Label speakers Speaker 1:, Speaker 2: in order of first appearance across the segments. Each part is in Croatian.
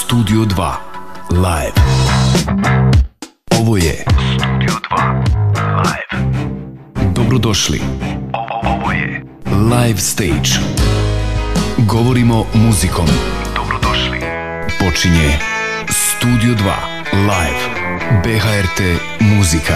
Speaker 1: Studio 2 Live. Ovo je Studio 2 Live. Dobrodošli. Ovo je Live Stage. Govorimo muzikom. Dobrodošli. Počinje Studio 2 Live. BHRT muzika.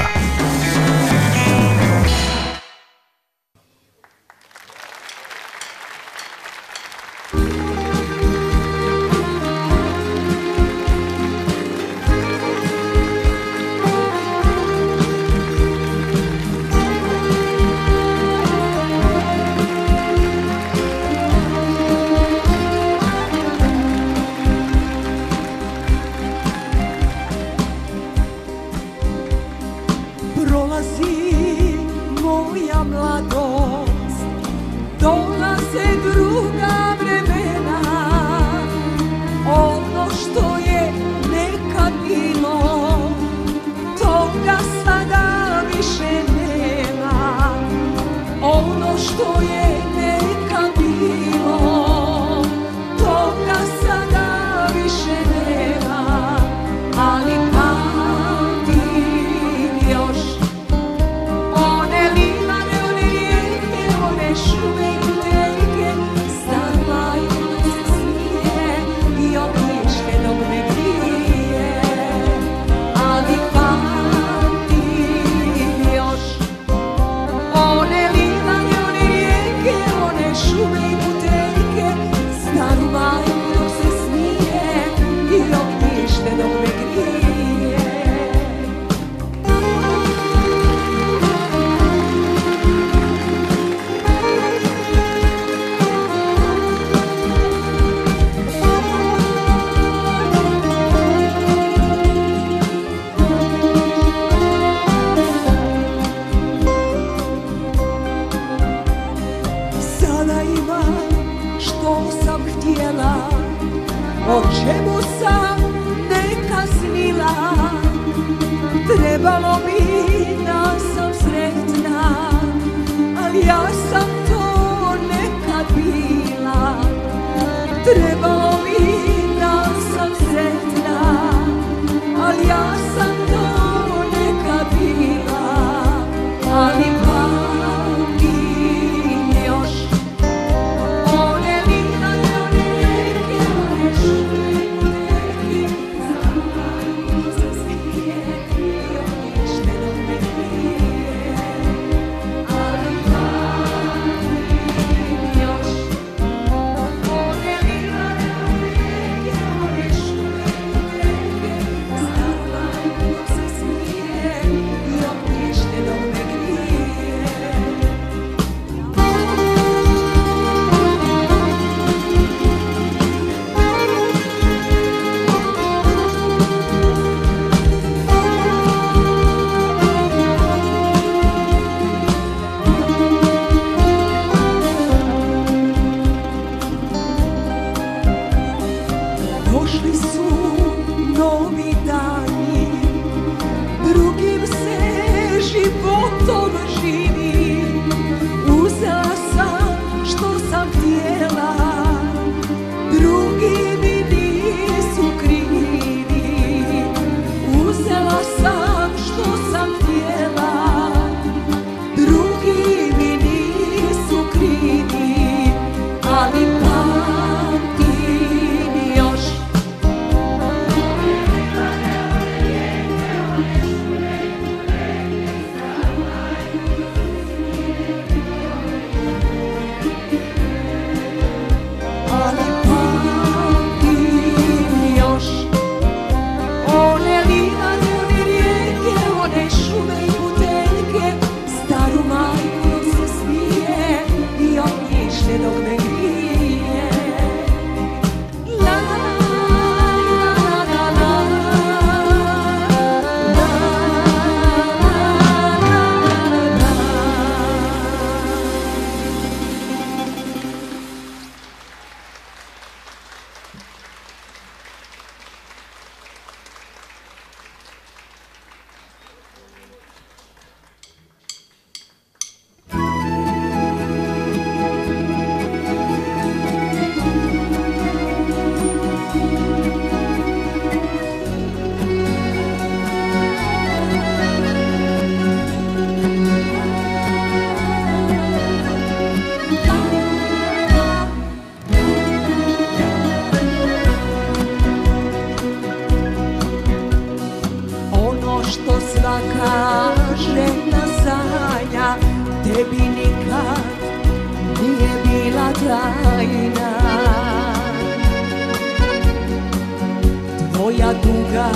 Speaker 2: duga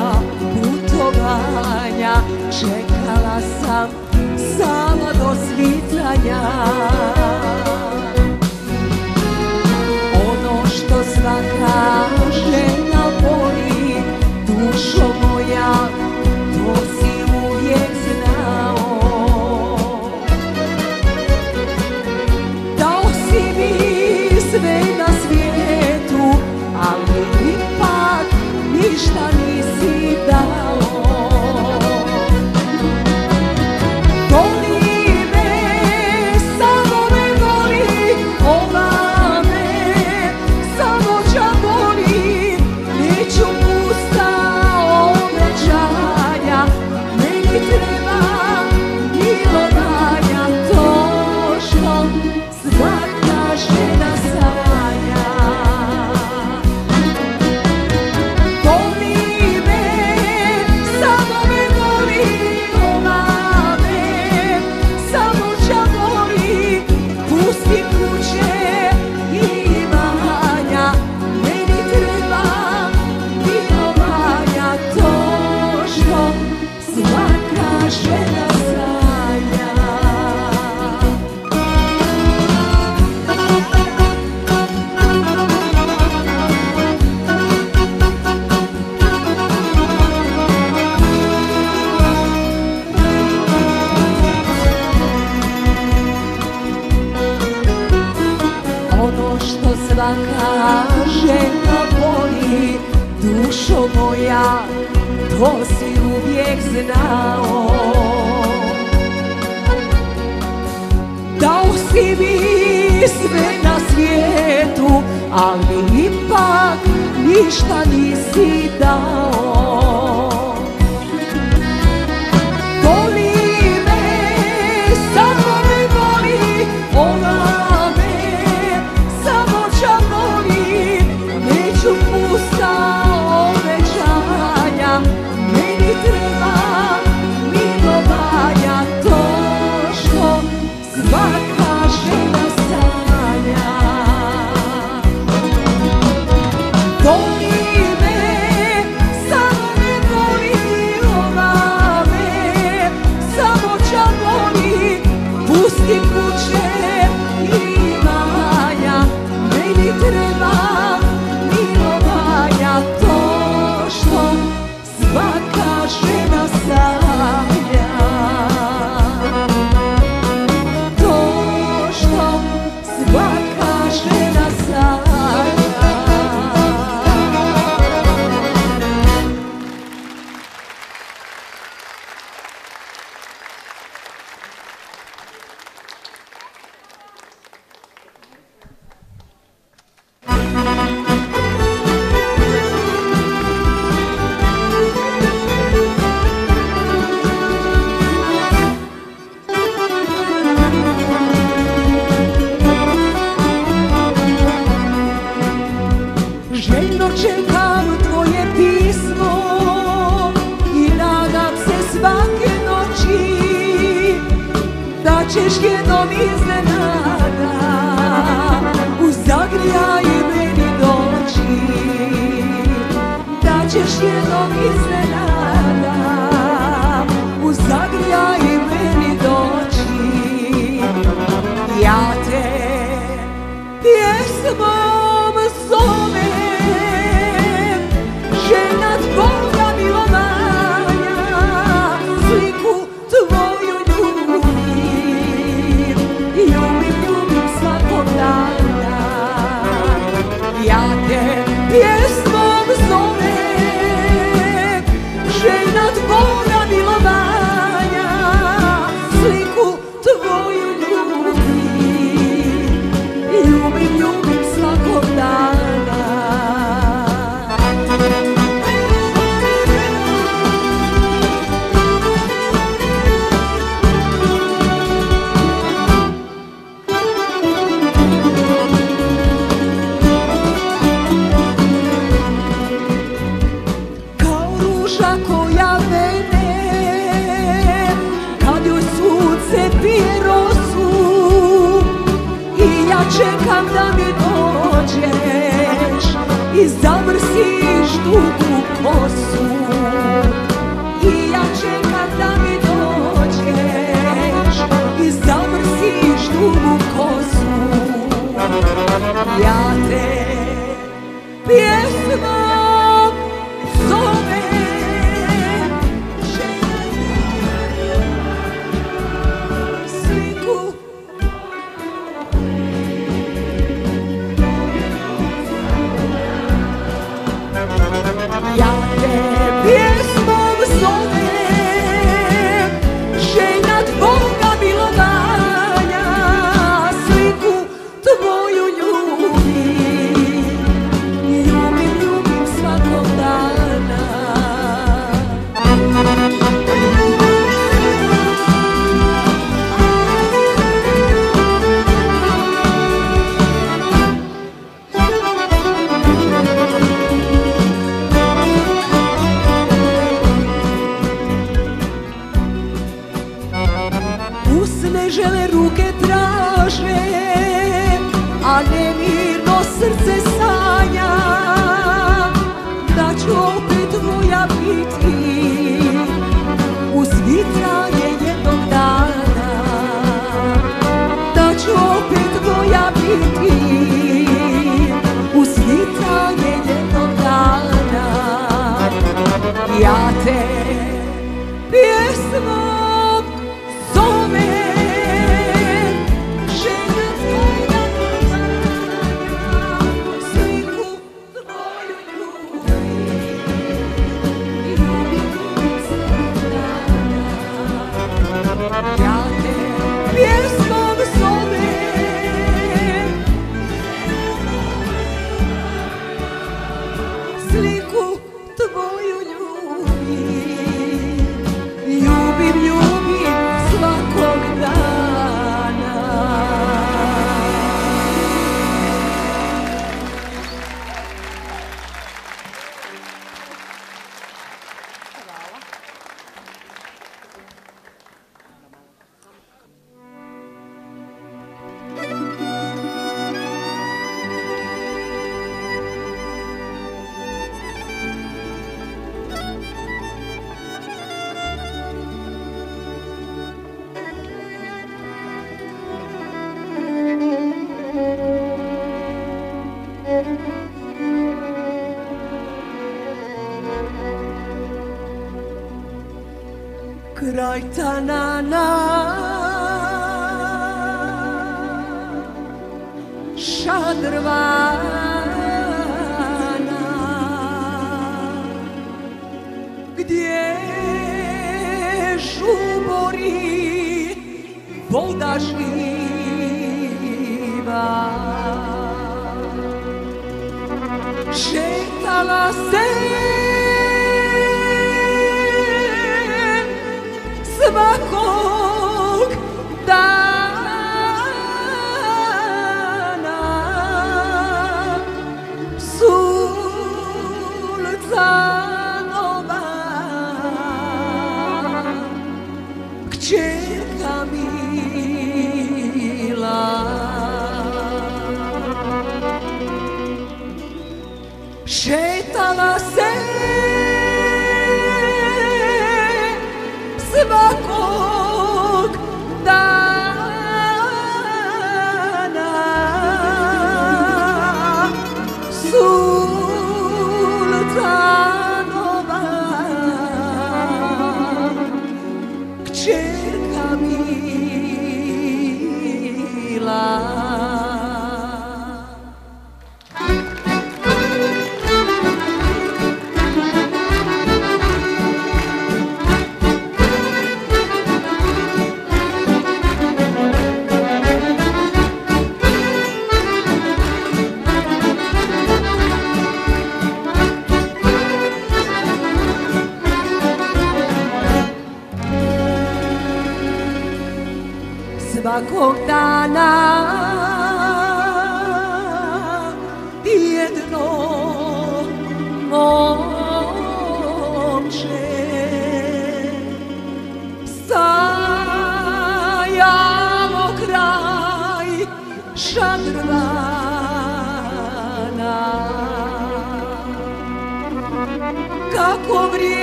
Speaker 2: putovanja, čekala sam sama do svitanja. Ono što svaka žena voli, dušo moja, to si uvijek znao. Dao si mi sve na svijetu, ali ipak ništa nisi dao. Voli me, samo me voli, ova me samo ča voli. Neću pusta obećanja, meni treba milovanja, to što svaka žena sanja. Voli me, samo me voli, ova me samo ča voli. Pusti kuće i imanja, meni treba milovanja, to što svaka žena sanja. Ono što svaka žena voli, dušo moja, to si uvijek znao. Dao si mi sve na svijetu, ali ipak ništa nisi dao. Voli me, samo me voli, ova me samo ča voli. Neću pusta obećanja, meni treba milovanja, to što svaka žena sanja. Voli me, samo me voli, ova me samo ča voli. Pusti kuće i imanja, meni treba milovanja, to što svaka žena sanja. To što svaka žena sanja. Željno čekam tvoje pismo i nadam se svake noći da ćeš jednom iznenada u zagrijaj meni doći. Da ćeš jednom iznenada u zagrijaj meni doći. Ja te pjesmom zovem, žena tvoja milovanja, sliku tvoju ljubim, ljubim svakog dana. Ja te pjesmom zovem, žena tvoja milovanja, sliku tvoju ljubim, ljubim svakog i zavrsiš dugu kosu i ja čekam da mi dođeš i zavrsiš dugu kosu. Ja te pjesmom zovem, sliku ja te pjesmom zovem, željna tvoga milovanja, sliku tvoju ljubim, ljubim, ljubim svakog dana. Usnežele ruke traže, a nemirno srce sanja, da ću opet tvoja biti uz vitranje jednog dana, da ću opet tvoja biti uz vitranje jednog dana. Ja te pjesmom zovem, željna tvoga milovanja, sliku tvoju ljubim, ljubim, ljubim svakog dana. Ja te pjesmom zovem, sliku tvoju ljubim, ljubim, ljubim svakog dana. Kraj Tanana, Šadrvana, gdje žubori voda živa, šetala se svakog dana, Sulcanova kćerka mila, šetala se svakog dana, Sulcanova kćerka mila.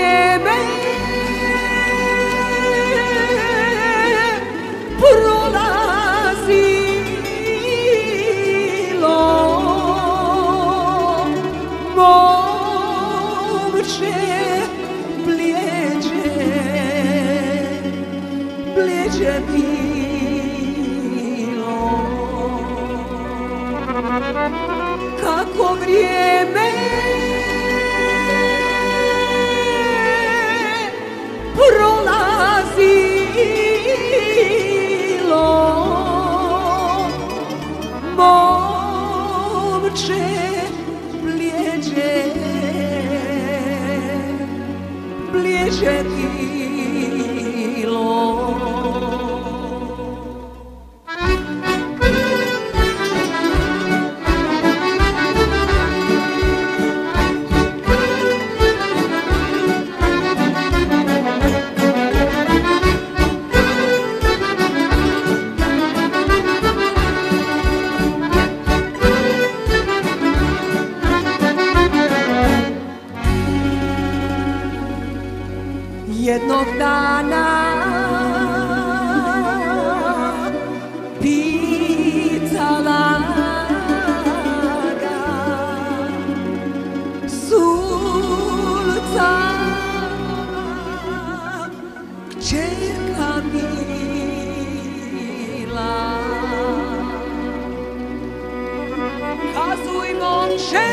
Speaker 2: vrijeme prolazilo, momče bljeđe bilo. Kako vrijeme prolazilo, momče bljeđe bilo. Jednog dana pitala ga sultana, kćerka mila, kazuj momče,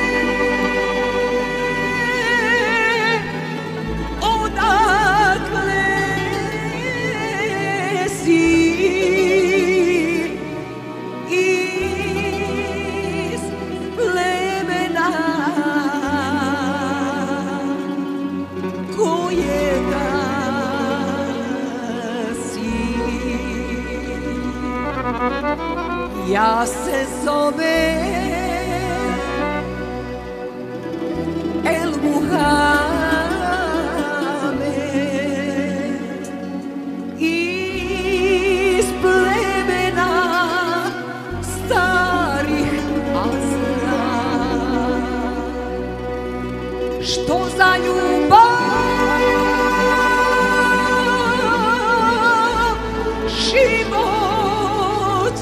Speaker 2: ja se zovem El Muhamed, iz plemena starih Azra. Što za ljubav život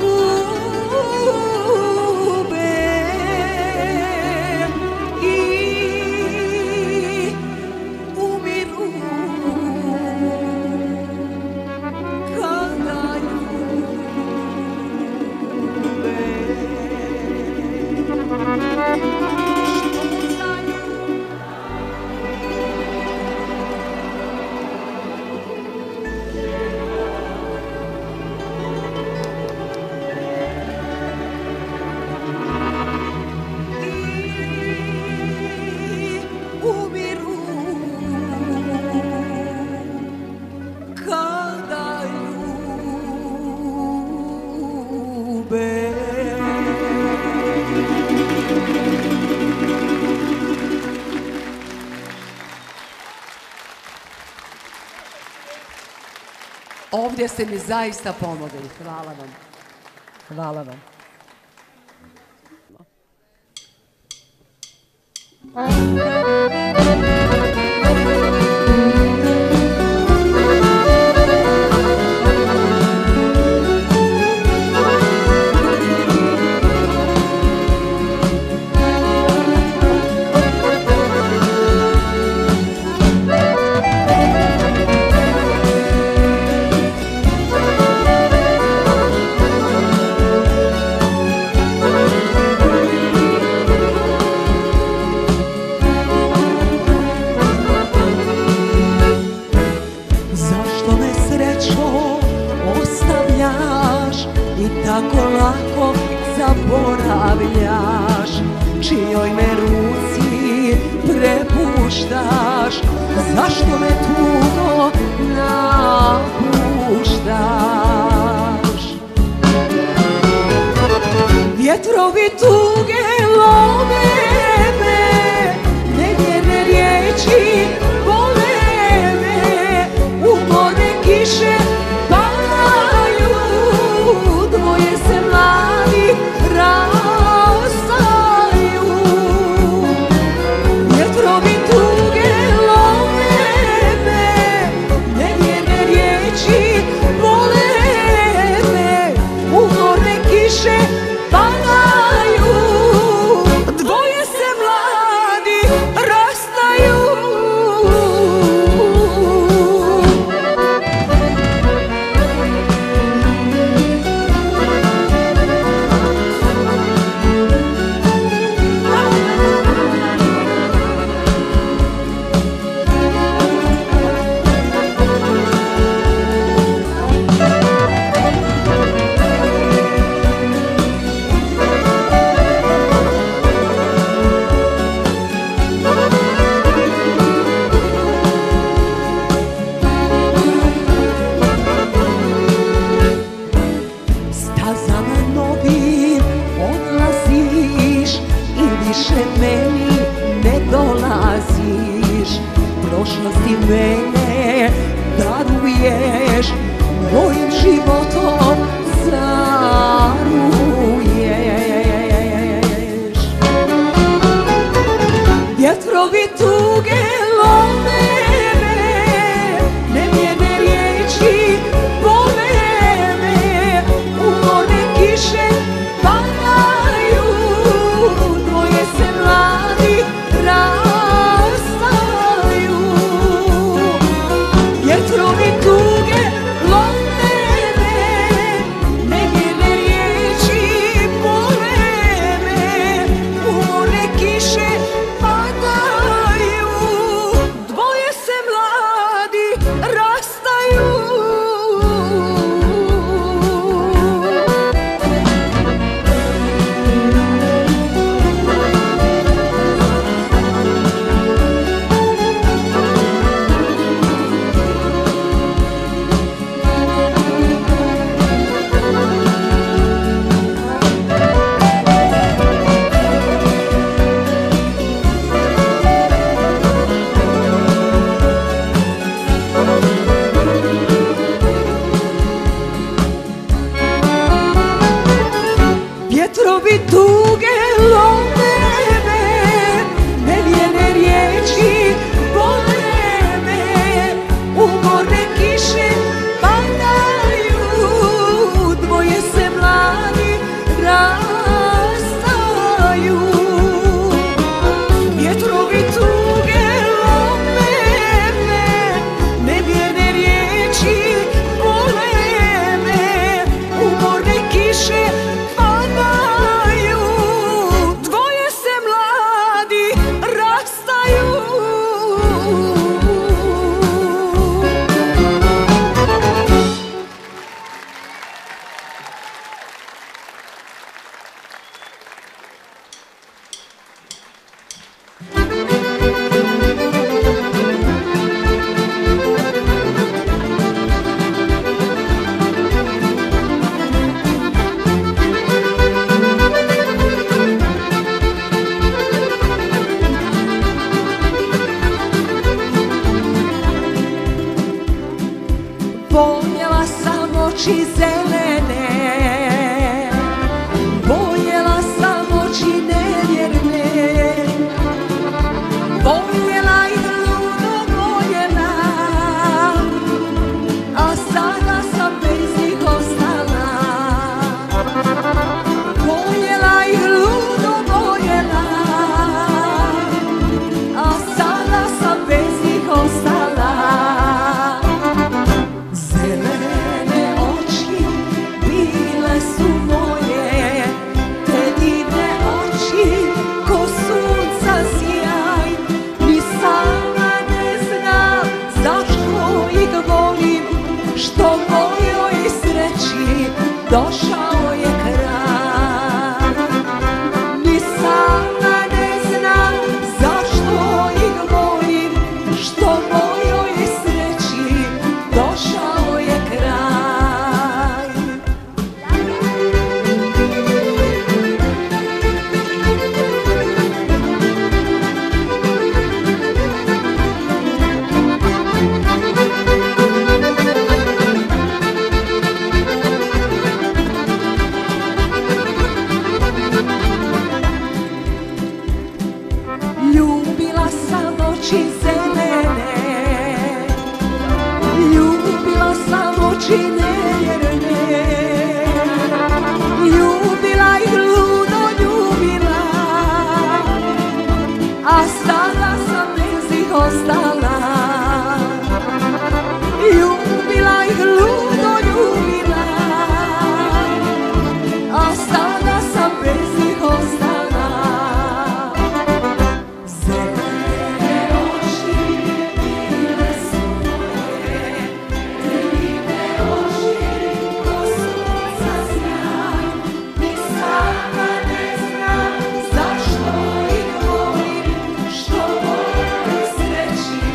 Speaker 2: Ovdje ste mi zaista pomogli. Hvala vam. Hvala vam. Tako lako zaboravljaš, čijoj me ruci prepuštaš, zašto me tugo napuštaš. Vjetrovi tuge lome me, nevjerne riječi bole me, umorne kiše rastaju. Vjetrovi tuge više meni ne dolaziš, prošlosti mene daruješ, mojim životom zaruješ. Vjetrovi tuge lome me, nevjerne riječi bole me, umorne kiše padaju, dvoje se mladi rastaju. Vjetrovi tuge lome me, nevjerne riječi bole me, umorne kiše padaju, dvoje se mladi rastaju. Vjetrovi tuge lome me, nevjerne riječi bole me, umorne kiše padaju, dvoje se mladi rastaju. Vjetrovi tuge lome me, nevjerne riječi bole me, umorne kiše padaju, dvoje se mladi rastaju. Voljela sam oči zelene, voljela sam oči nevjerne, voljela ih ludo voljela, a sada sam bez njih ostala. Voljela ih ludo voljela, a sada sam bez njih ostala. Zelene oči bile su moje, te divne oči ko sunca sjaj. Ni sama ne znam zašto ih volim, što mojoj sreći došao je kraj. Ni sama ne znam zašto ih volim, što mojoj sreći došao je kraj. Ljubila sam oči zelene, ljubila sam oči nevjerne, ljubila ih ludo ljubila, a sada sam bez ih ostala. Ljubila ih ludo ljubila, a sada sam bez ih ostala. Zelene oči bile su moje, te divne oči ko sunca sjaj. Ni sama ne znam zašto ih volim, što mojoj sreći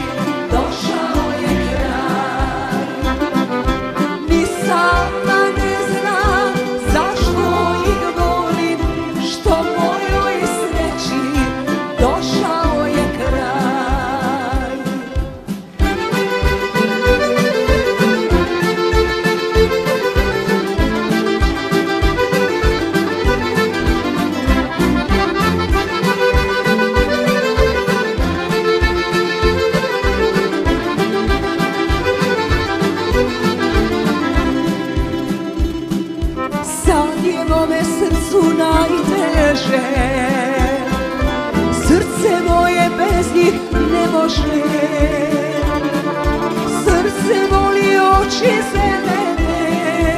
Speaker 2: oči zelene,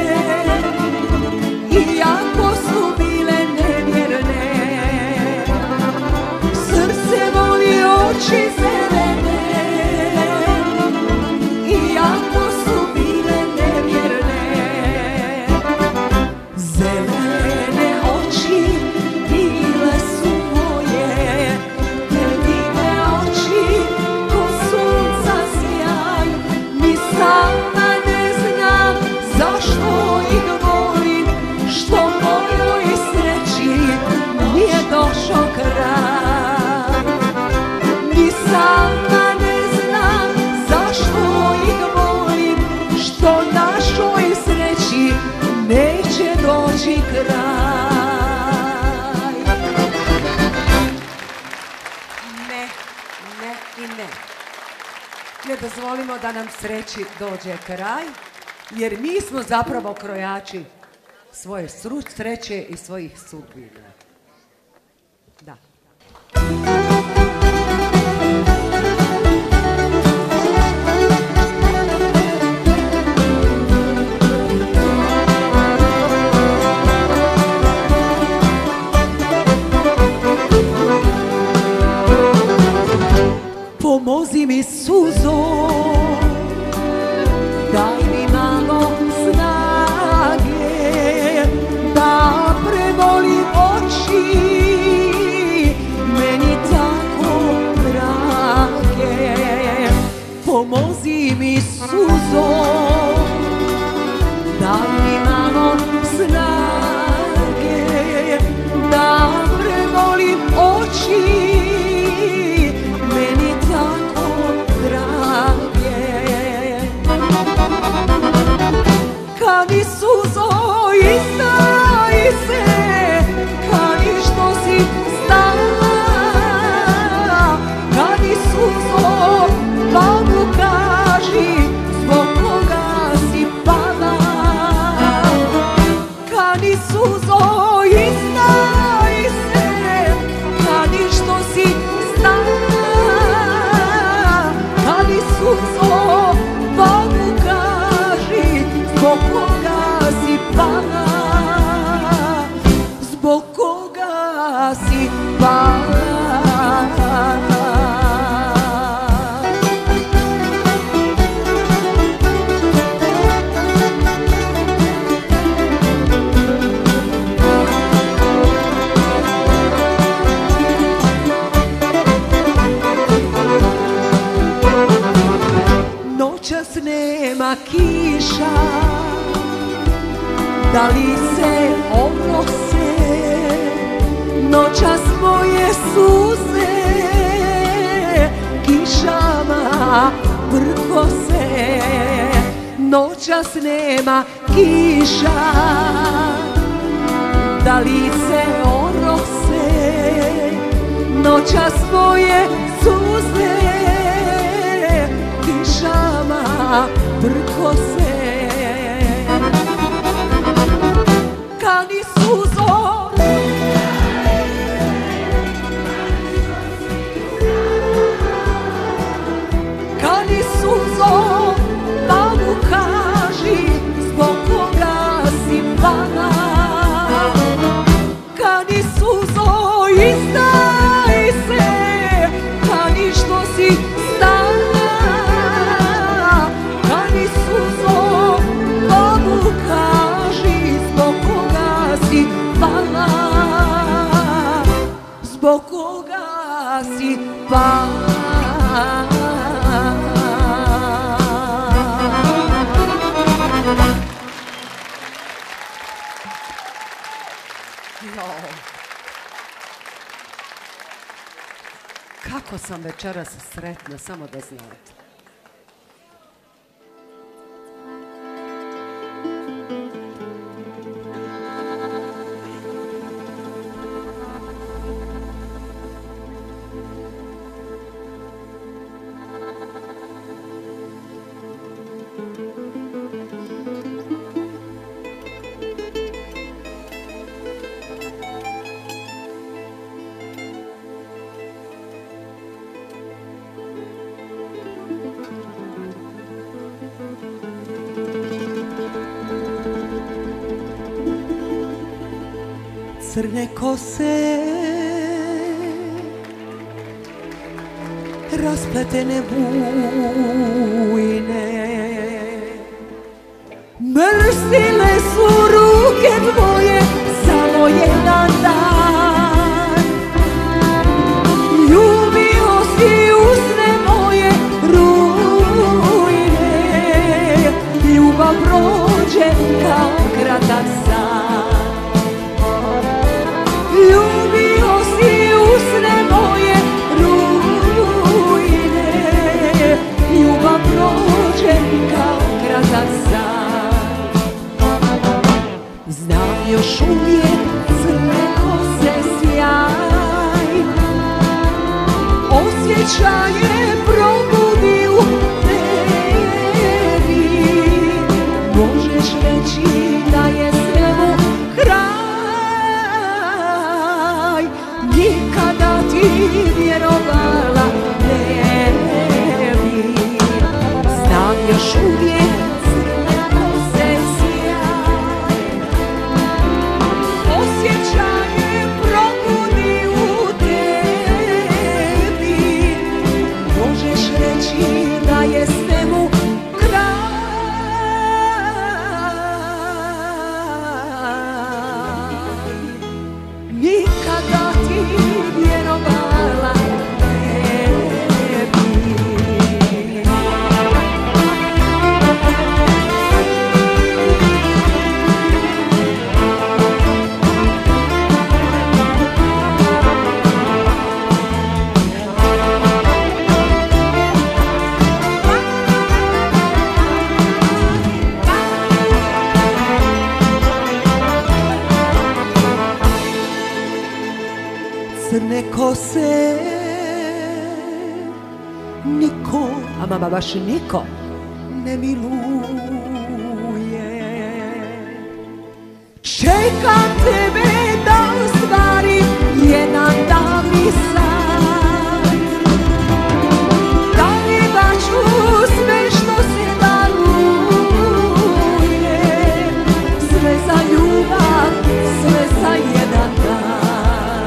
Speaker 2: iako su bile nevjerne. Srce voli oči zelene, iako su bile nevjerne. Zelene oči bile su moje, te divne oči ko sunca sjaj. Ni sama ne znam zašto ih volim, što mojoj sreći nije došao kraj. Ni sama ne znam zašto ih volim, što našoj sreći neće doći kraj. Ne, ne i ne. Ne dozvolimo da nam sreći dođe kraj, jer mi smo zapravo krojači svoje sreće i svojih sudbina. Da. Pomozi mi suzo, daj mi malo snage, da prevolim oči, meni tako drage. Pomozi mi suzo, daj mi malo snage, da prevolim oči, meni tako drage. Kani suzo, izdaj se, kani što si stala. Kani suzo, Pavlu kaži, zbog koga si pala. Kani suzo, izdaj se, kani što si stala. Kani suzo, Pavlu kaži, zbog koga si pala. Zbog koga si pala. Noćas nema kiša, da li se oprose, noćas moje suze kišama prkose. Noćas nema kiša, da li se orose, noćas moje suze kišama prkose. Kani suzo, kani suzo, Pavlu kaži, zbog koga si pala. Kani suzo, izdaj se, kani što si stala. Kani suzo, Pavlu kaži, zbog koga si pala. Zbog koga si pala. Kako sam večeras sretna, samo da znate. crne kose, raspletene bujne, mrstile su ruke tvoje samo jedan dan. Ljubio si usne moje rujne, ljubav prođe kao kratak san. Ljubio si usne moje rujne, ljubav prođe kao kratak san. Znam još uvijek crne kose sjaj, osjećaje probudi u tebi. Možeš reći da je svemu kraj, nikada ti vjerovala ne bi. Znam još uvijek crne kose sjaj, osjećaje probudi u tebi. Možeš reći da je svemu kraj, nikada ti vjerovala ne bi. Crne kose niko, ama baš niko ne miluje. Čekam tebe da ostvarim jedan davni san, da mi baču sve što se daruje, sve za ljubav, sve za jedan dan.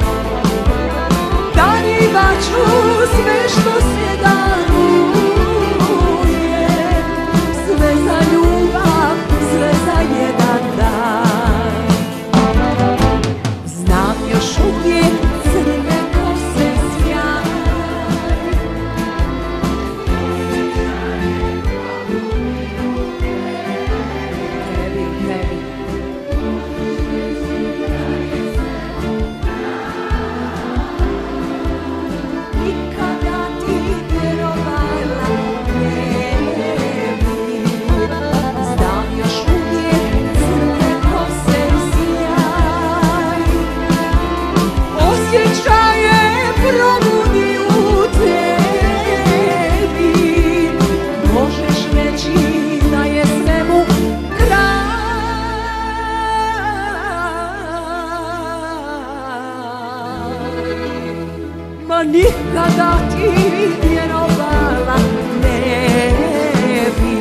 Speaker 2: Darivaću sve što se daruje, sve za ljubav, sve za jedan dan. Znam još uvijek crne kose sjaj, tebi, tebi. Nikada ti vjerovala ne bi. Znam još uvijek crne kose sjaj, osjećaje probudi u tebi. Možeš reći da je svemu kraj, ma nikada ti vjerovala ne bi.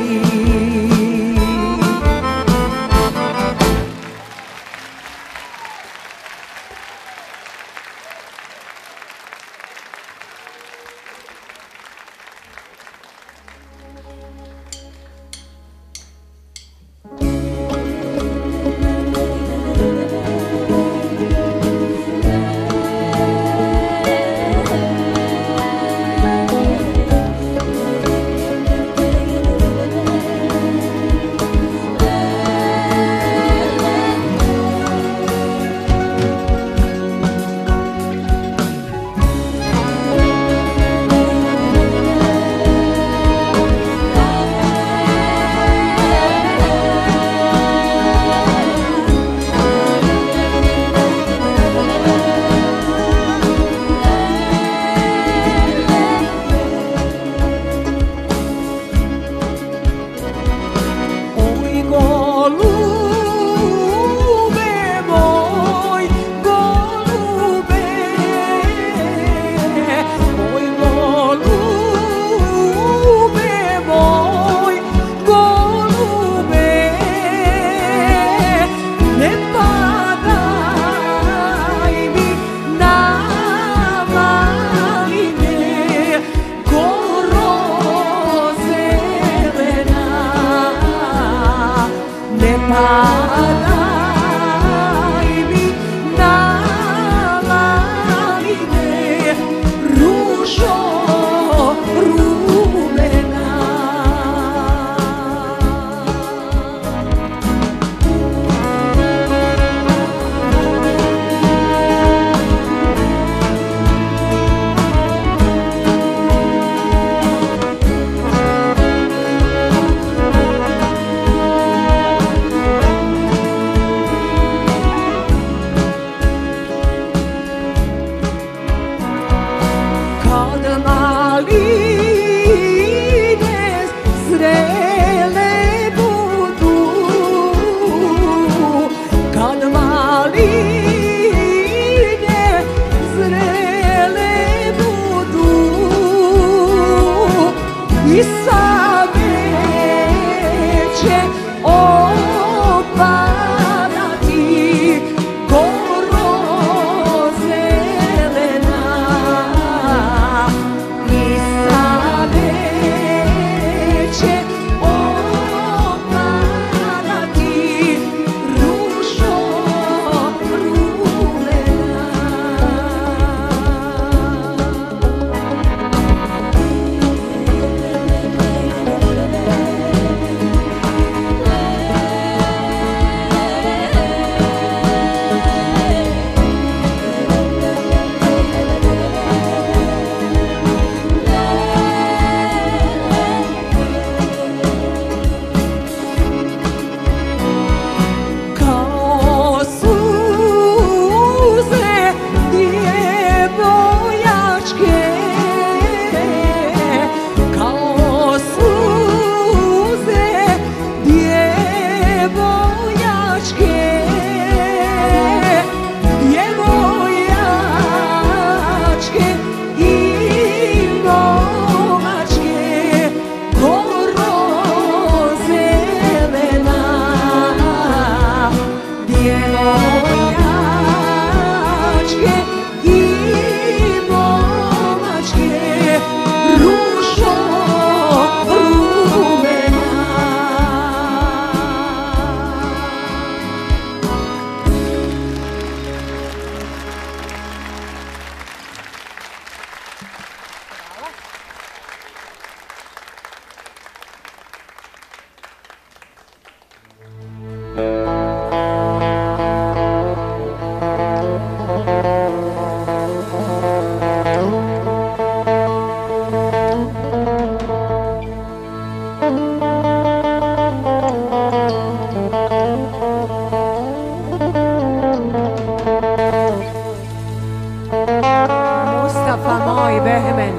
Speaker 2: Mustafa moj Behmen,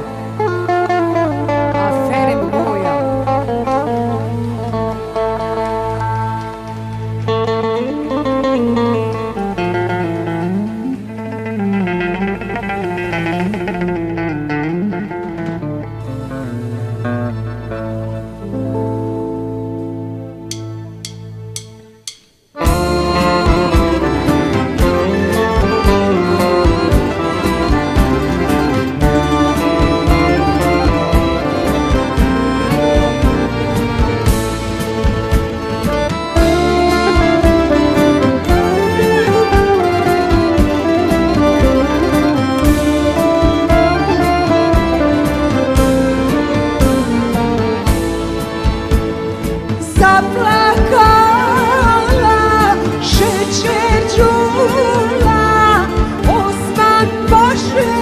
Speaker 2: Aferim moja.
Speaker 3: Zaplakala šećer đula, Osman Paše,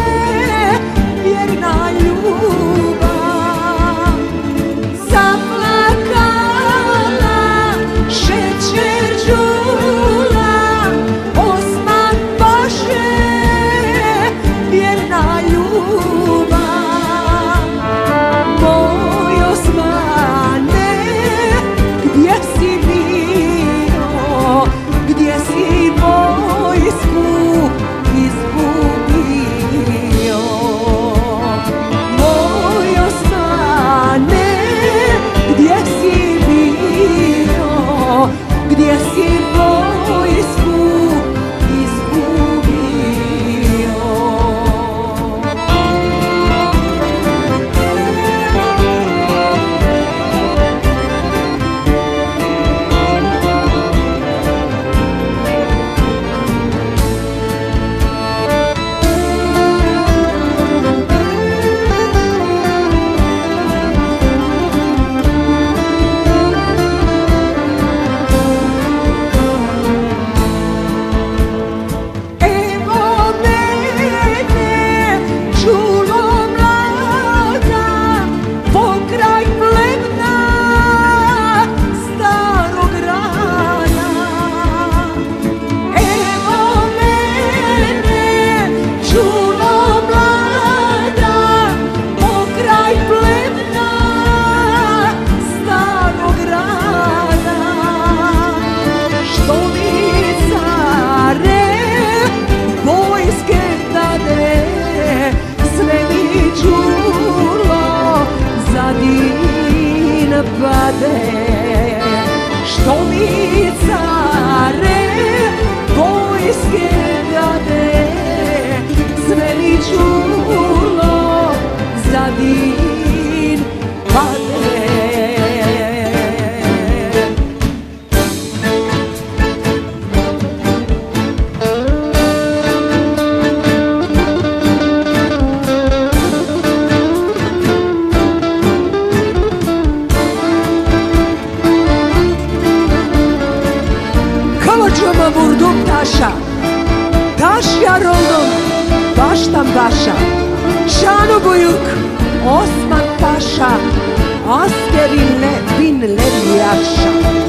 Speaker 3: vjerna ljubav. Zaplakala šećer đula, Osman Paše, vjerna ljubav. Moj Osmane, gdje si bio, gdje si vojsku izgubio? Moj Osmane, gdje si bio, gdje si vojsku izgubio? Evo mene, čulo mlada, pokraj plevna starog grada. Evo mene, čulo mlada, pokraj plevna starog grada. Što mi care vojske dade, sve mi čulo za din pade. Što mi care vojske dade, sve mi čulo za din pade. Kılıcımı vurdum taşa, taş yarıldım baştan başa. Şanı büyük Osman Paşa, askerinle binleri yaşa.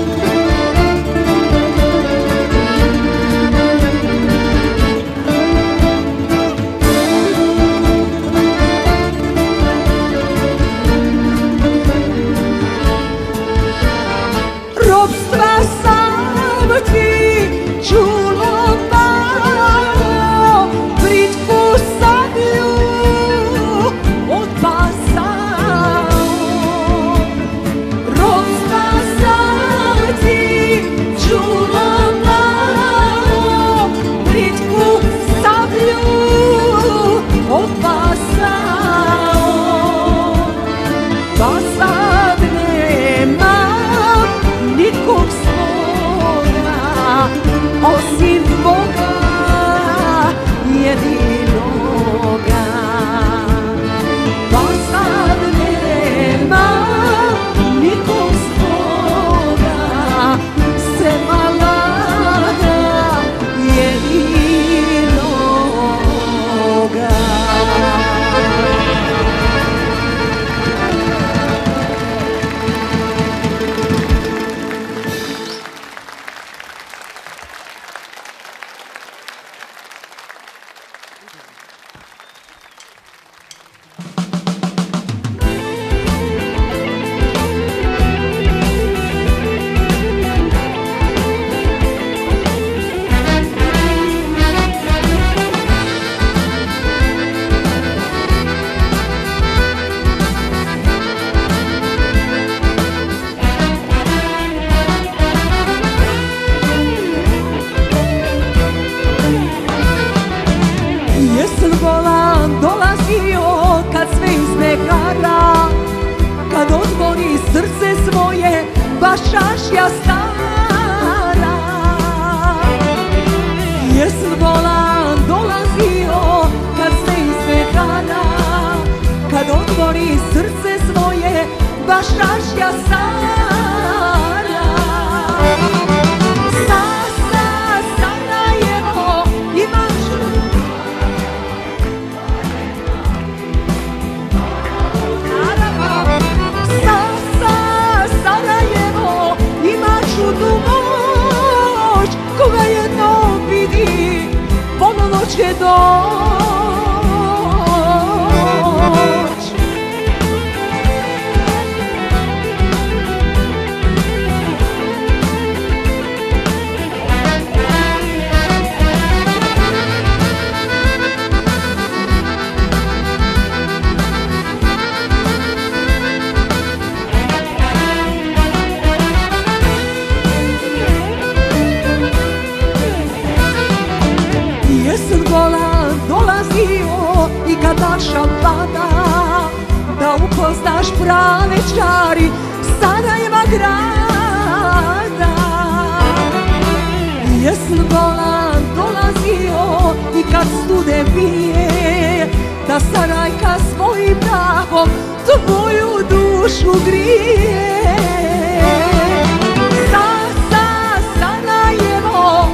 Speaker 3: Ropstva sam ti čulo malo, britku sablju odpasao. Ropstva sam ti čulo malo, britku sablju odpasao. Pa sad nemam nikog svoga, osim Boga jedinoga. Pa sad nemam nikog svoga, sem Allaha jedinoga. volan dolazio kad sve izmekara, kad otvori srce svoje baš čašja stara. Jesen volan dolazio kad sve izmekara, kad otvori srce svoje baš čašja stara. Koga jednom vidi, ponovo će doć. Jesen volan dolazio i kad akšam pada, da upoznaš prave čari Sarajeva grada. Jesen volan dolazio i kad stude bije, da Sarajka svojim dahom tvoju dušu grije. Sarajevo,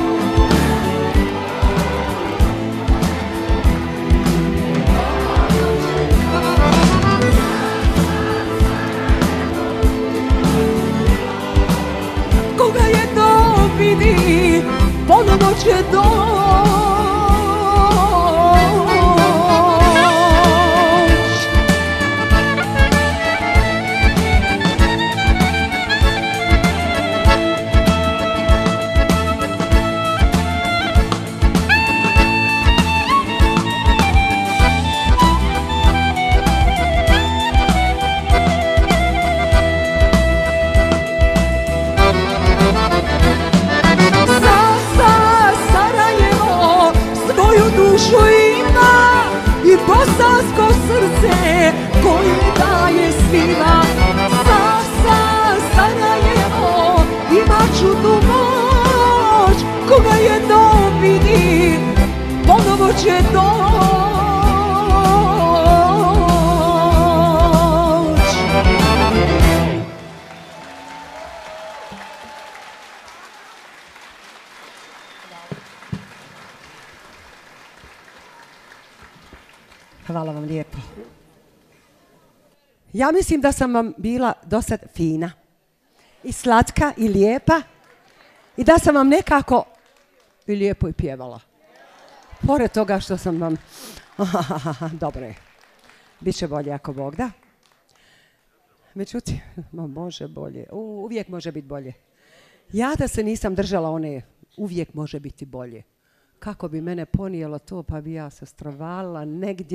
Speaker 3: koga jednom vidi, ponovo će doć. Dušu ima i bosansko srce koje daje svima. Sarajevo ima čudnu moć, koga jednom vidi, ponovo će doć.
Speaker 2: Hvala vam lijepo. Ja mislim da sam vam bila dosad fina i slatka i lijepa i da sam vam nekako i lijepo i pjevala. Pored toga što sam vam... Dobro je. Biće bolje ako Bog da. Međutim, može bolje. Uvijek može biti bolje. Ja da se nisam držala one uvijek može biti bolje. Kako bi mene ponijelo to, pa bi ja se strovala negdje.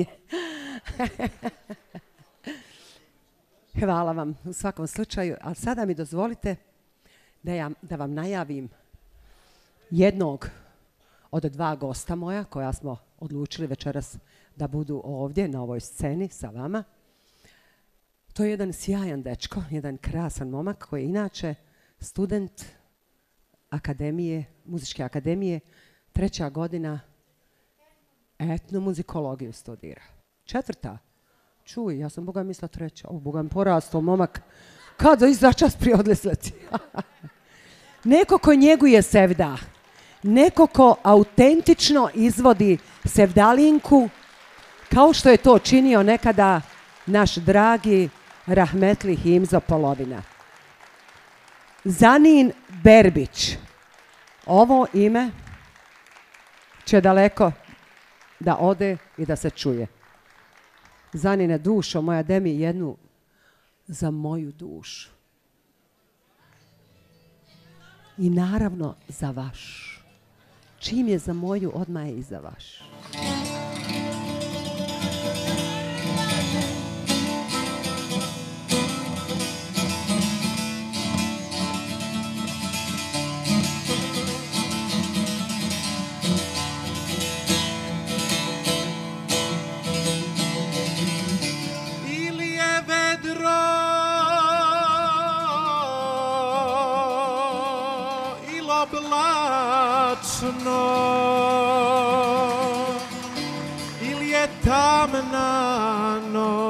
Speaker 2: Hvala vam u svakom slučaju. A sada mi dozvolite da vam najavim jednog od dva gosta moja koja smo odlučili večeras da budu ovdje na ovoj sceni sa vama. To je jedan sjajan dečko, jedan krasan momak koji je inače student akademije, muzičke akademije, 3. godina etnomuzikologiju studira. 4. Čuj, ja sam Boga mislila 3. Boga mi porastao momak. Kad začas prije odlesleti. Neko ko njeguje sevda. Neko ko autentično izvodi sevdalinku kao što je to činio nekada naš dragi rahmetli Himzo Polovina. Zanin Berbić. Ovo ime će daleko da ode i da se čuje. Zanine dušo moja, daj mi jednu za moju dušu. I naravno za vaš. Čim je za moju, odmah je i za vaš.
Speaker 4: je tamna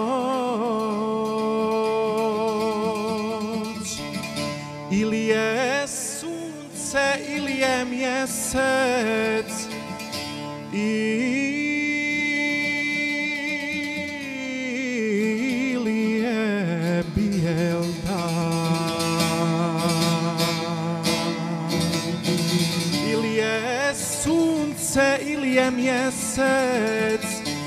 Speaker 4: noć, ili je sunce, ili je mjesec, ili je bijel dan, ili je sunce, ili je mjesec,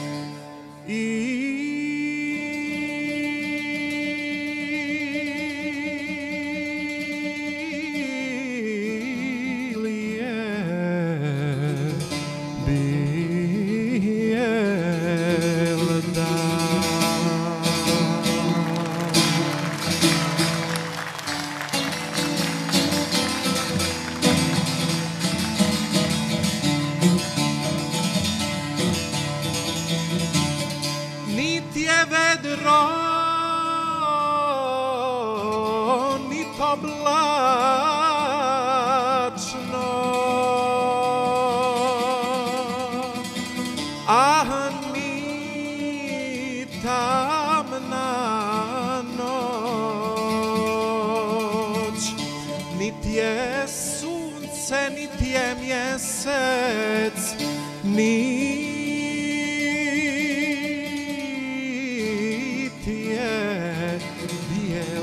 Speaker 4: oblačno, a ni tamna noć, niti je sunce, niti je mjesec, niti je bijel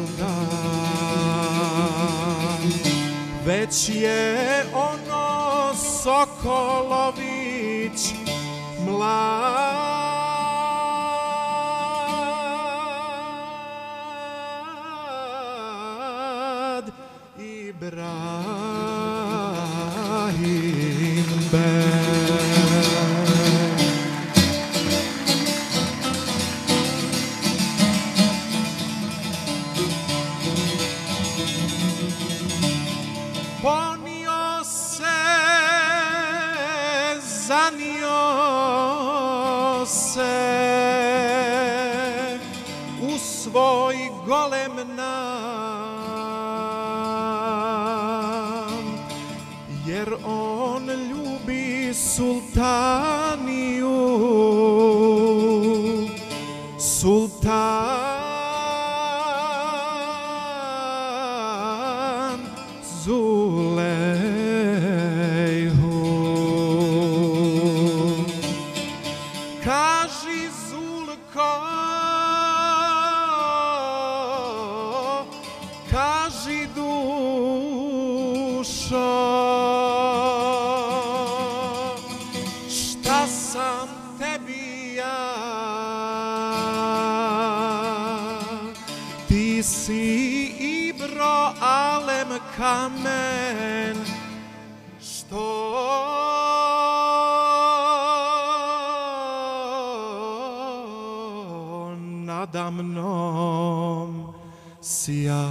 Speaker 4: dan, već je ono Sokolović mlad Ibrahim Bek. Ponio se, zanio se u svoj golem nam, jer on ljubi sultaniju, sultan Zulejhu. Kaži Zulko, kaži dušo, šta sam tebi ja, ti si Ibro Alem kamen, što nada mnom sja.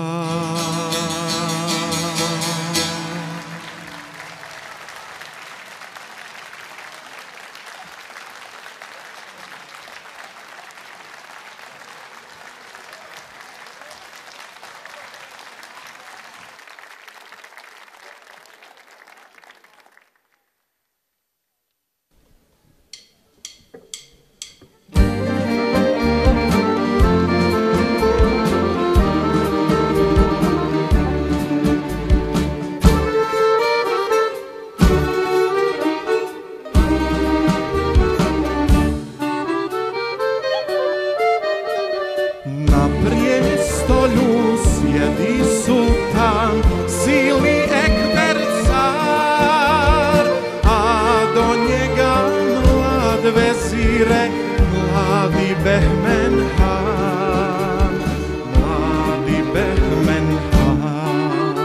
Speaker 4: Na prijestolju sjedi sultan, silni Ekber car, a do njega mlad vezire, mladi Behmen Han, mladi Behmen Han.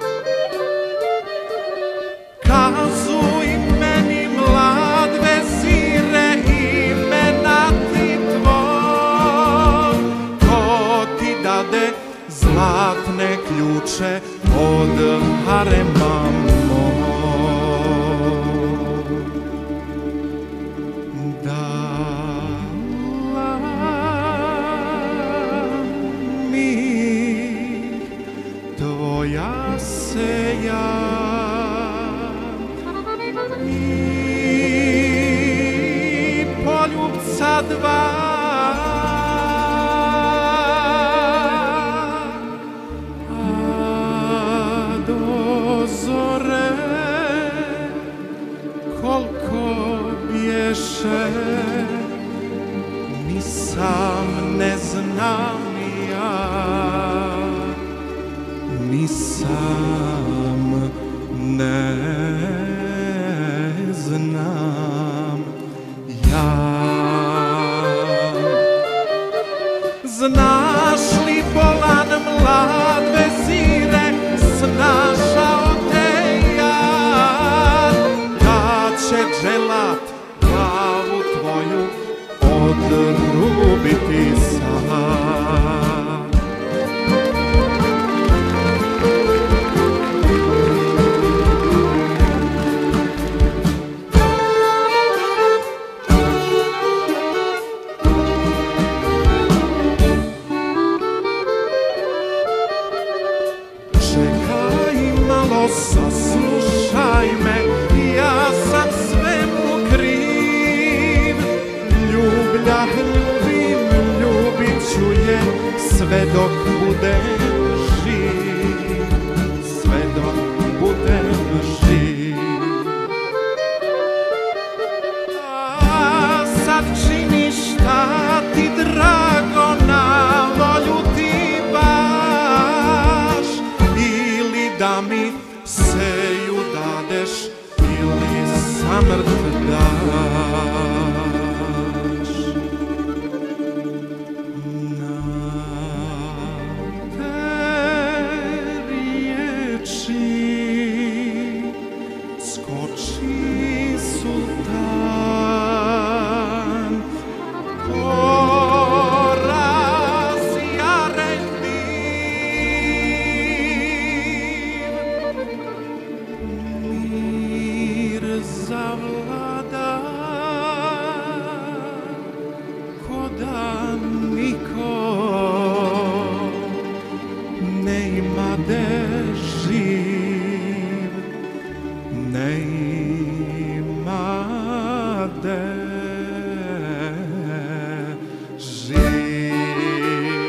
Speaker 4: Kazuj meni mlad vezire imena ti tvoj, ko ti dade zlatne ključe od harema moj. Dala mi tvoja seja i poljubav dva. A do zore koliko bješe, ni sam ne znam ja, ni sam ne znam ja. Znaš li bolan mlad vezire, snašao te ja, da će dželat glavu tvoju odrubiti sad. Saslušaj me, ja sam svemu kriv. Ljubljah ljubim, ljubit ću je sve dok budem živ, sve dok budem živ. A sad čini šta ti drago, na volju ti baš, ili da mi seju dadeš ili samrt daš. Na te riječi skoči sultan, ko razjaren zavlada, ko da niko ne ima de živ, ne ima de živ.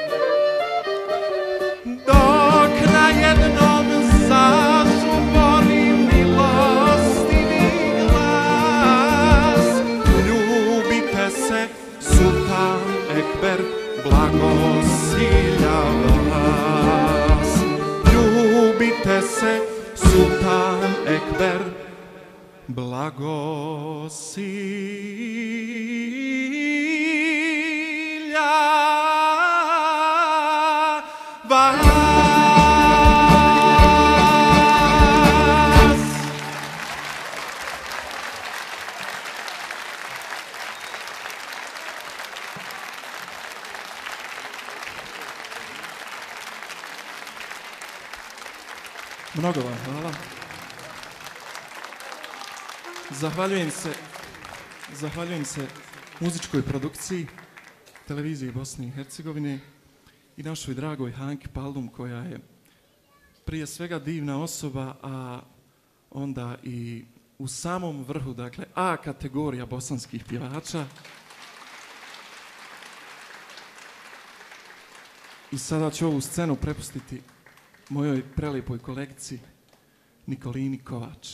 Speaker 4: Dok na jednom zažubori milostivi glas, ljubite se, sultan Ekber blagosilja vas. Ljubite se, sultan Ekber blagosilja vas. Mnogo vam hvala. Zahvaljujem se muzičkoj produkciji televizije Bosne i Hercegovine i našoj dragoj Hanki Paldum, koja je prije svega divna osoba, a onda i u samom vrhu, dakle A kategorija bosanskih pjevača. I sada ću ovu scenu prepustiti mojoj prelijepoj kolegici Nikolini Kovač.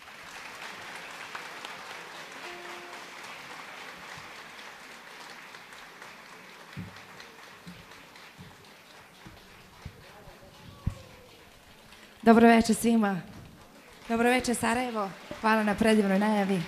Speaker 5: Dobro večer svima. Dobro večer Sarajevo. Hvala na predivnoj najavi.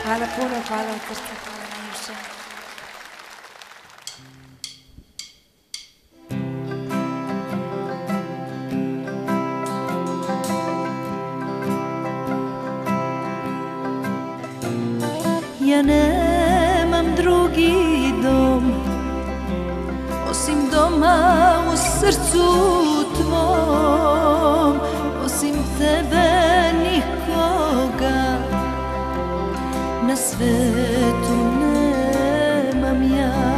Speaker 5: Hvala puno, hvala od srca, hvala najljepše.
Speaker 3: Ja nemam drugi dom osim doma u srcu tvom, osim tebe nikoga na svetu nemam ja.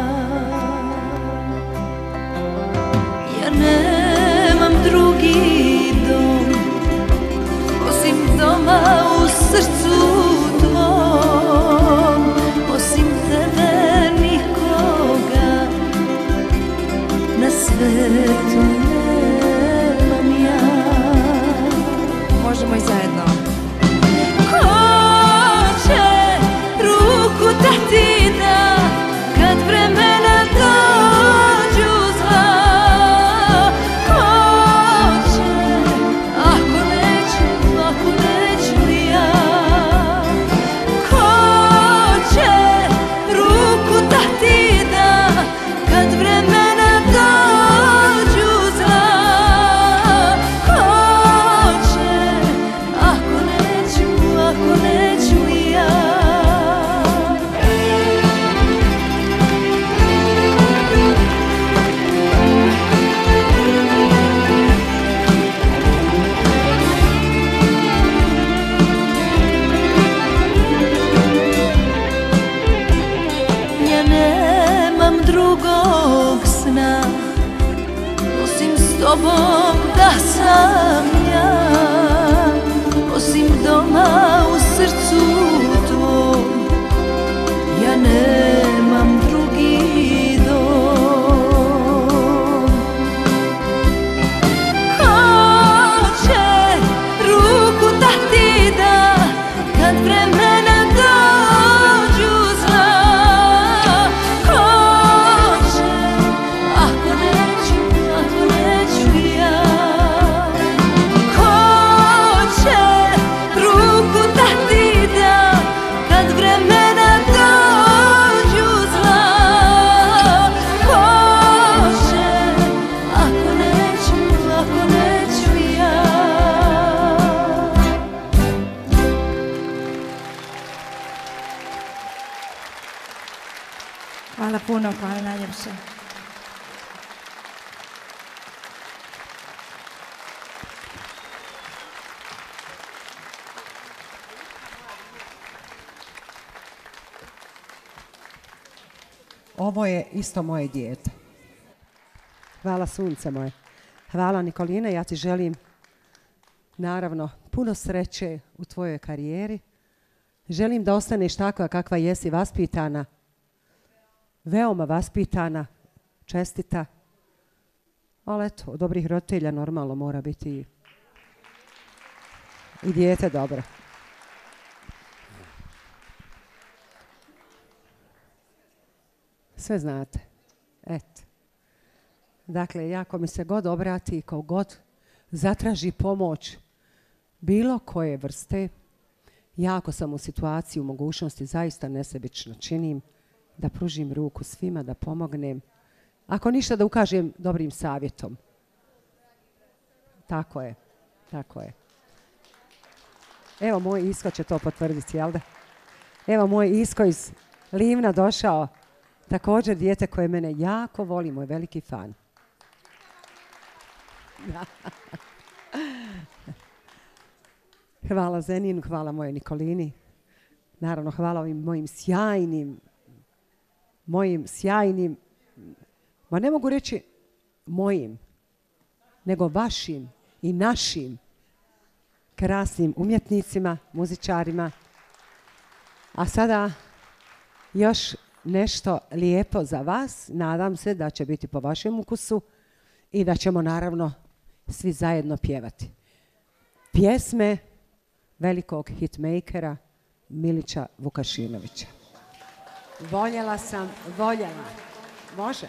Speaker 3: Ja nemam drugi dom osim doma u srcu tvom, osim tebe nikoga na svetu nemam ja.
Speaker 5: Možemo i zajedno.
Speaker 3: Da ti da kad vremena dođu zla, ko će, ako neću ja, ko će ruku da ti da kad vremena dođu zla, ko će, ako neću ja. Drugog sna osim s tobom da sam ja, osim doma u srcu tvom, ja nemam drugi dom. Ko će ruku da ti da kad vremena dođu zla,
Speaker 5: Hvala puno, hvala najljepše.
Speaker 2: Ovo je isto moje dijete. Hvala sunce moje. Hvala Nikolina, ja ti želim naravno puno sreće u tvojoj karijeri. Želim da ostaneš takva kakva jesi, vaspitana, veoma vaspitana, čestita. Ali eto, od dobrih roditelja normalno mora biti i dijete dobro. Sve znate. Eto. Dakle, jako mi se god obrati, kao god zatraži pomoć bilo koje vrste, jako sam u situaciji, u mogućnosti, zaista nesebično činim, da pružim ruku svima, da pomognem. Ako ništa, da ukažem dobrim savjetom. Tako je, tako je. Evo, moj Isko će to potvrditi, jel da? Evo, moj Isko iz Livna došao. Također dijete koje mene jako voli, moj veliki fan. Hvala Zeninu, hvala mojoj Nikolini. Naravno, hvala ovim mojim sjajnim, ma ne mogu reći mojim, nego vašim i našim krasnim umjetnicima, muzičarima. A sada još nešto lijepo za vas. Nadam se da će biti po vašem ukusu i da ćemo naravno svi zajedno pjevati. Pjesme velikog hitmakera Milića Vukašinovića. Voljela sam, voljela. Može?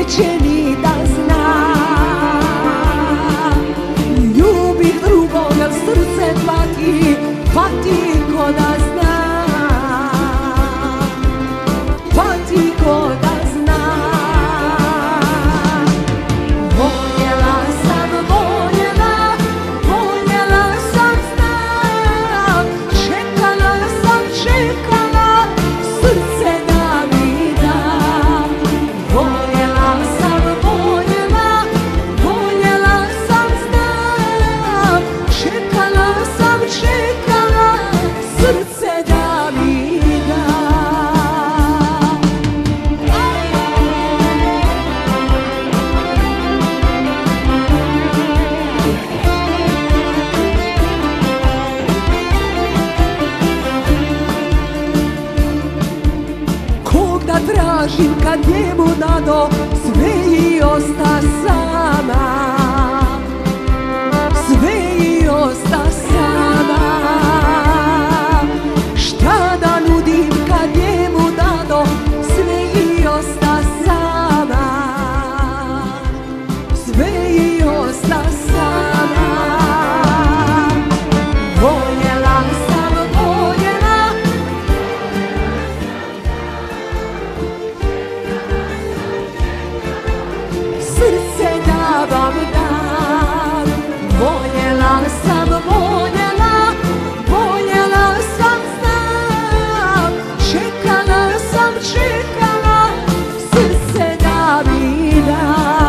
Speaker 2: neće ni da zna. Ljubi drugog, jel srce pati, pati ko da zna. Pati ko da zna. Voljela sam, voljela, voljela sam, znam. Čekala sam, čekala, srce da mi da. Voljela sam, voljela, voljela sam, znam. Čekala sam, čekala, srce da mi da. Kog da tražim kad njemu dado, sve i osta sama. Sve i osta sama. Šta da nudim kad njemu dado, sve i osta sama. Sve i osta sama. Voljela sam, voljela, srce da vam dam. Voljela sam, voljela, voljela sam, znam. Čekala sam, čekala, srce da mi dam.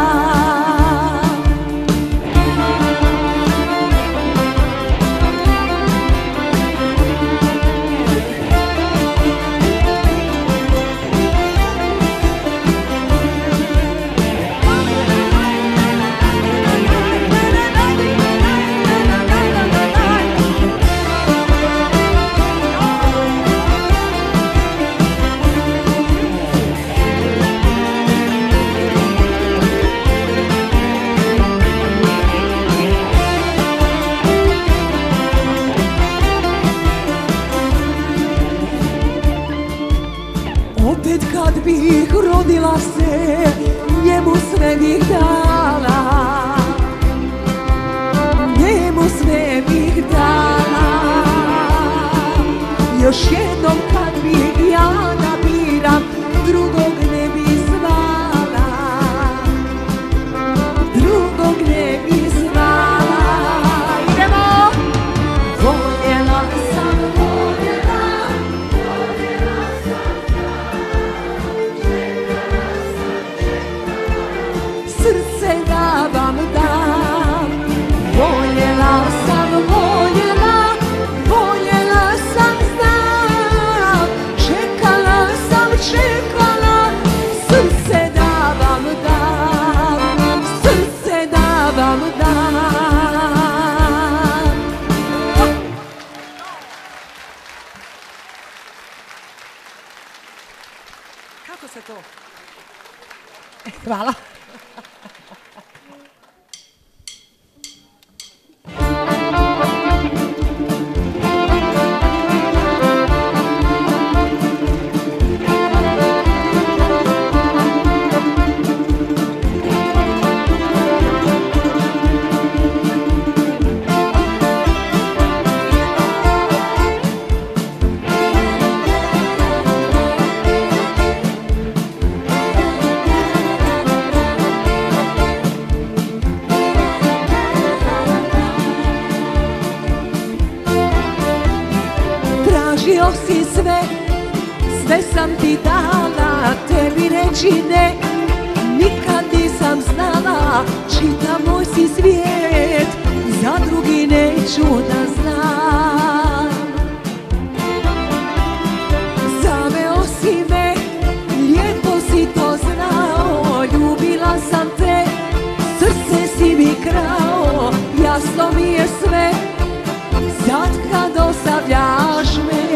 Speaker 2: Opet kad bih rodila se, njemu sve bih dala. Njemu sve bih dala. Još jednom kad bih ja da biram, drugog ne bi zvala. Drugog ne bi zvala. Idemo! Voljela sam, voljela, voljela sam, srce da vam dam. Voljela sam, voljela, voljela sam, znam. Čekala sam, čekala, srce da vam dam. Srce da vam dam. Kako se to?
Speaker 5: Hvala.
Speaker 2: Tražio si sve, sve sam ti dala, tebi reći ne, nikad nisam znala. Čitav moj si svijet, za drugi neću da znam. Zaveo si me, lijepo si to znao, ljubila sam te, srce si mi krao, jasno mi je sve, sad kad ostavljaš me.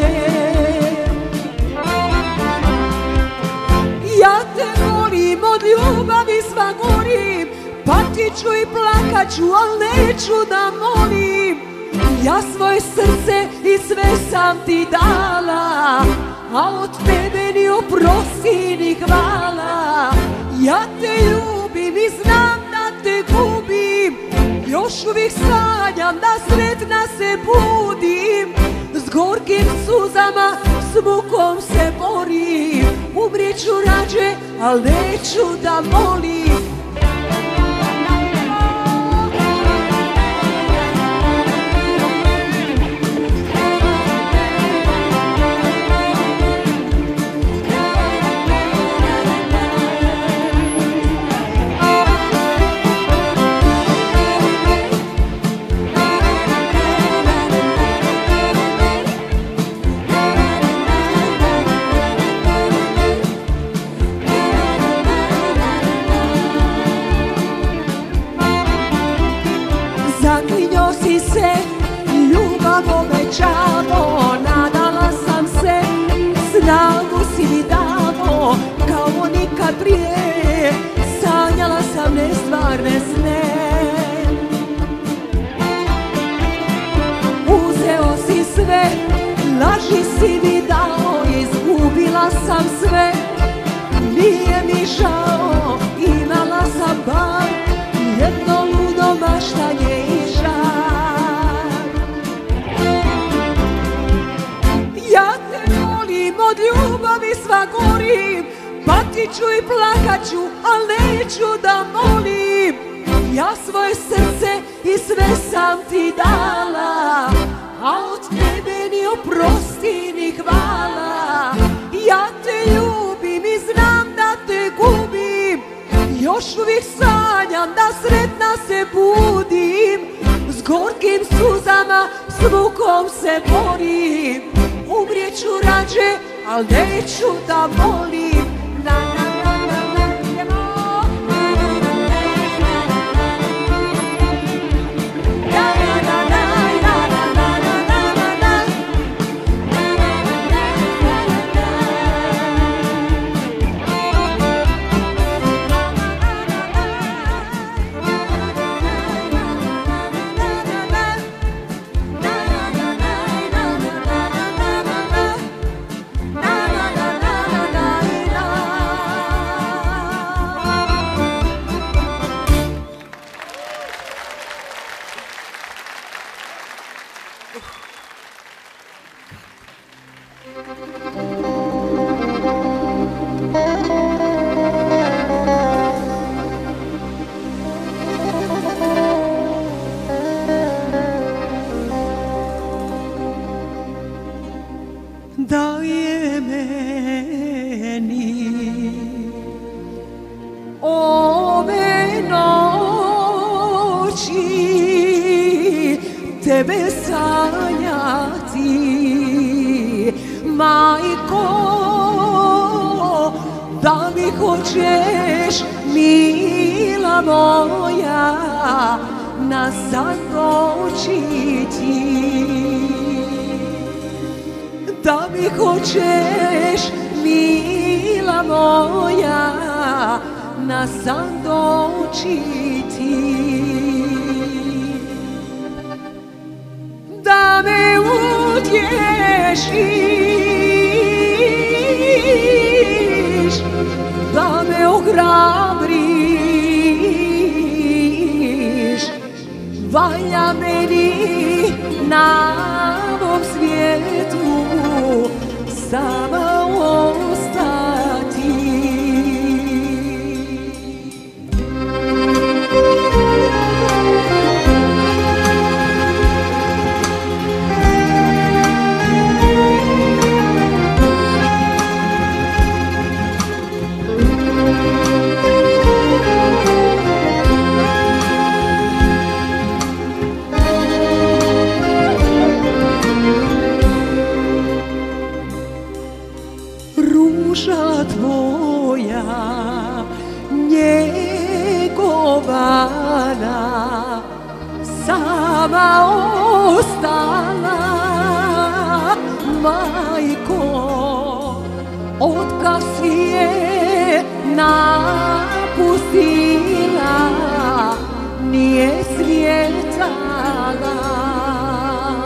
Speaker 2: Ja te volim, od ljubavi sva gorim, patit ću i plakat ću, al neću da molim. Ja svoje srce i sve sam ti dala, a od tebe ni oprosti ni hvala. Ja te ljubim i znam da te gubim, još uvijek sanjam da sretna se budim. S gorkim suzama, s mukom se borim, umrijeću rađe, al neću da molim. Zaklinjo si se, ljubav obećavo, nadala sam se, snagu si mi davo, kao nikad prije, sanjala sam nestvarne sne. Uzeo si sve, laži si mi dao, izgubila sam sve, nije mi žao, imala sam bar jedno ludo maštanje i žar. Ja te volim, od ljubavi sva gorim, patit ću i plakat ću, al neću da molim. Ja svoje srce i sve sam ti dala, a od tebe ni oprosti ni hvala. Ja te ljubim i znam da te gubim, još uvijek sanjam da sretna se budim. S gorkim suzama, s mukom se borim, umrijeću rađe, al neću da volim. Na, na, na, na, na, idemo. Na, na, na, na, na, na, na, na, na, na. Da je meni ove noći tebe sanjati, majko, da mi hoćeš, mila moja, na san doći ti. Da mi hoćeš, mila moja, na san doći ti. Da me utješiš, da me ohrabriš, valja meni na ovom svijetu sama ostati. Ruža tvoja njegovana sama ostala, majko, otkad si je napustila, nije svjetala.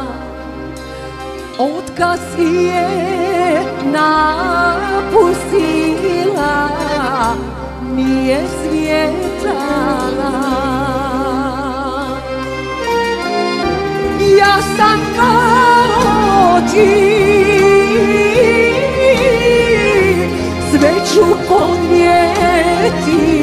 Speaker 2: Otkad si je napustila, nije svjetala. Ja sam kao ti, sve ću podnijeti.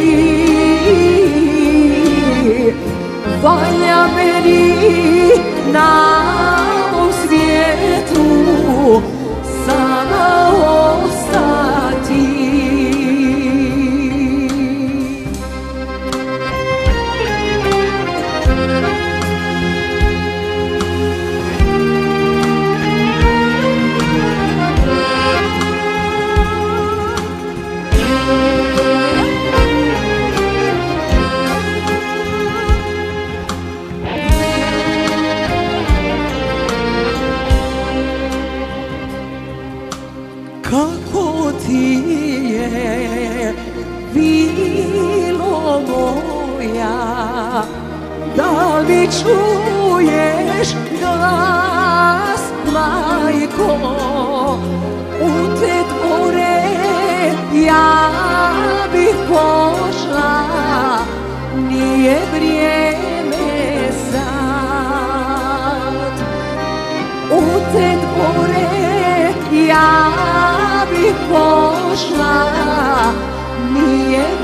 Speaker 2: Valja meni na ovom svijetu sama ostati. Kako ti je bilo moja, da li čuješ glas, majko? U te dvore ja bih pošla, nije vrijeme sad. U te dvore ja bih pošla, nije